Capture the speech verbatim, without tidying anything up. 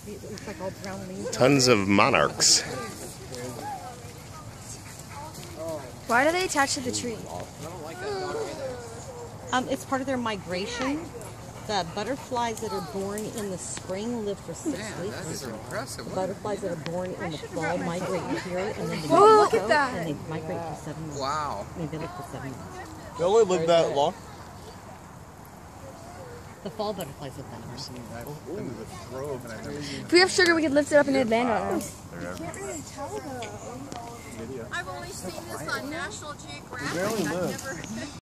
It's like all brown leaves. Tons of monarchs. Why do they attach to the tree? Um, it's part of their migration. The butterflies that are born in the spring live for six Man, weeks. that is impressive. The butterflies that are born in the fall migrate here, and then they Whoa, look grow, at that. and they migrate for seven months. Wow. I mean, they live for seven months. They only live that long? The fall butterflies live that long. If we have sugar, we could lift it up and land on us. Can't really tell though. I've only seen this on National Geographic. Barely I've live. never